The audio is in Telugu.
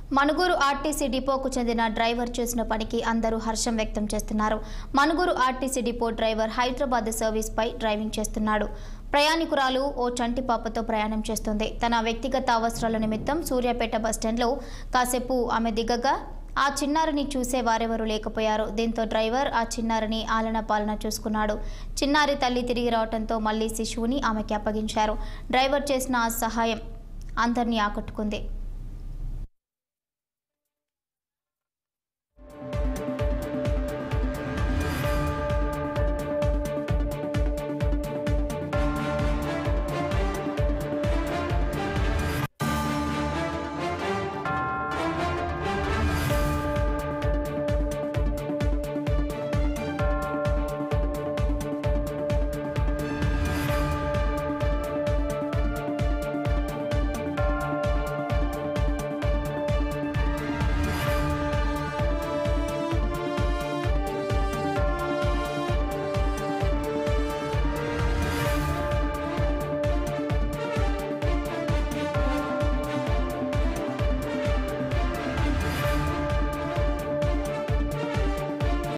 మనుగురు ఆర్టీసీ డిపోకు చెందిన డ్రైవర్ చేసిన పనికి అందరూ హర్షం వ్యక్తం చేస్తున్నారు. Manuguru RTC depot driver Hyderabad service పై డ్రైవింగ్ చేస్తున్నాడు. ప్రయాణికురాలు ఓ చంటి పాపతో ప్రయాణం చేస్తుంది. తన వ్యక్తిగత అవసరాల నిమిత్తం సూర్యాపేట బస్టాండ్లో కాసేపు ఆమె దిగగా ఆ చిన్నారిని చూసే వారెవరూ లేకపోయారు. దీంతో డ్రైవర్ ఆ చిన్నారిని ఆలన పాలన చూసుకున్నాడు. చిన్నారి తల్లి తిరిగి రావడంతో మళ్లీ శిశువుని ఆమెకి అప్పగించారు. డ్రైవర్ చేసిన ఆ సహాయం అందరినీ ఆకట్టుకుంది.